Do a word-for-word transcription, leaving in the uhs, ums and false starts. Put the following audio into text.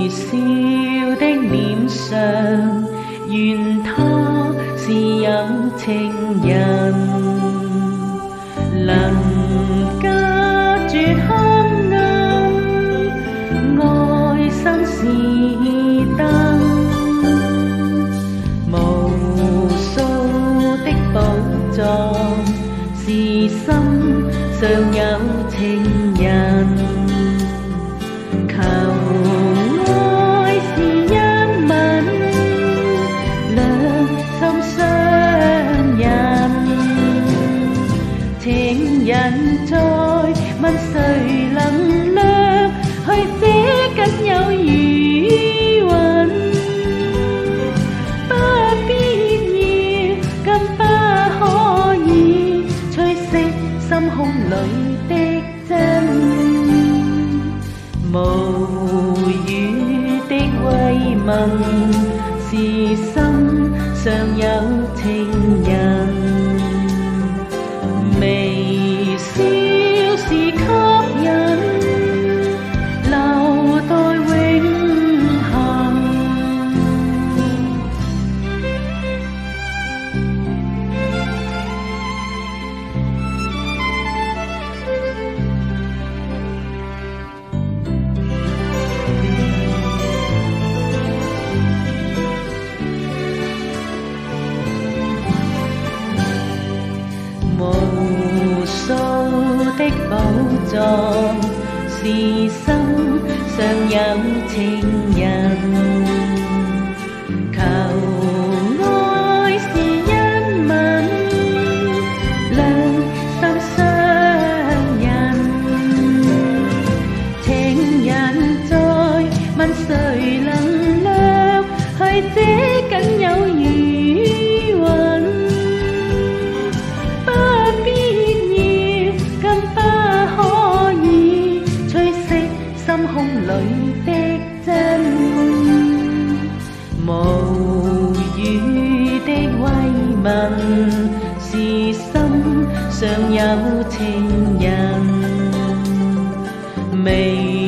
笑的臉上，願他是有情人，能隔絕黑暗，愛心是燈，無數的寶藏，是心上有情人。求愛是一吻，兩心相印。情人在問誰能掠去這僅有餘韻？不必要，更不可以吹熄心胸裏的真。無語的慰問，是心上有情人，微笑是吸引，留待永恆。無數的寶藏，是心上有情人。求愛是一吻，兩心相印。情人在問誰能掠去這僅有餘韻？心胸裏的真，無語的慰問，是心上有情人。微